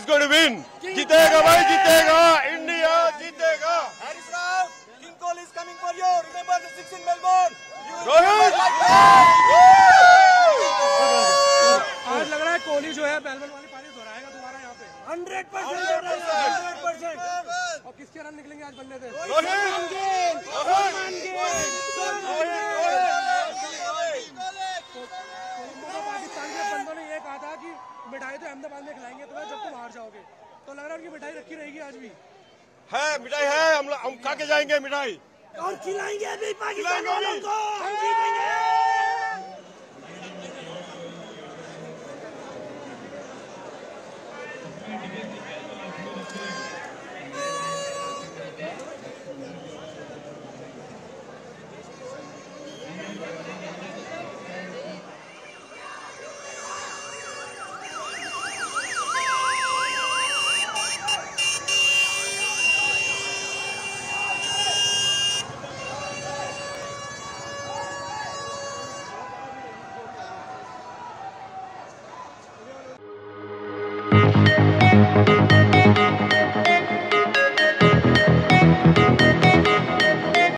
Going to win. जीतेगा भाई, जीतेगा, इंडिया जीतेगा। Haris Rav, King Kohli is coming for you. Remember the 6 in Melbourne. आज लग रहा है कोहली जो है मेलबर्न वाली पारी दोहराएगा दोबारा यहाँ पे 100%। और किसके रन निकलेंगे आज बनने से? पाकिस्तान के बंदों ने ये कहा था कि मिठाई तो अहमदाबाद में खिलाएंगे तुम्हें जब तुम हार जाओगे, तो लग रहा है उनकी मिठाई रखी रहेगी आज भी। है मिठाई है, हम खा के जाएंगे मिठाई और खिलाएंगे भी पाकिस्तान वालों को, हम जीतेंगे।